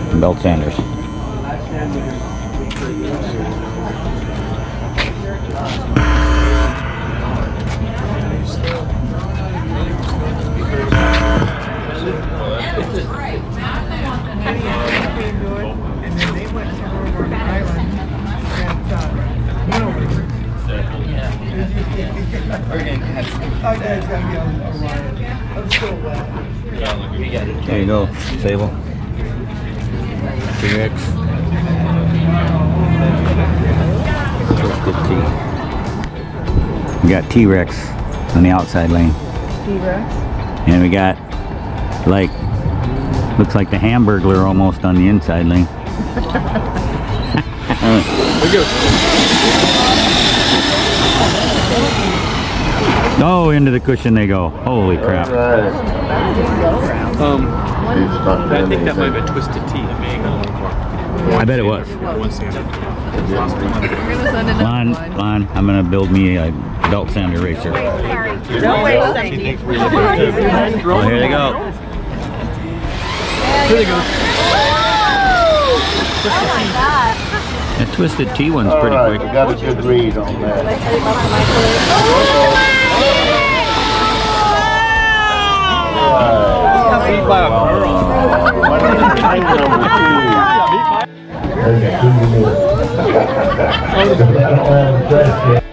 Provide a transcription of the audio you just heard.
Belt sanders. There you go, Sable. T-Rex. Twisted T. We got T-Rex on the outside lane. T-Rex. And we got, like, looks like the Hamburglar almost on the inside lane. Oh, into the cushion they go. Holy crap. I think that might have been Twisted Tea. I bet it was. Lon, I'm gonna build me a belt sander racer. No way. Oh, here they go. Here they go. Oh my God. That Twisted T one's pretty quick. You got a good read on that. Beat by a girl.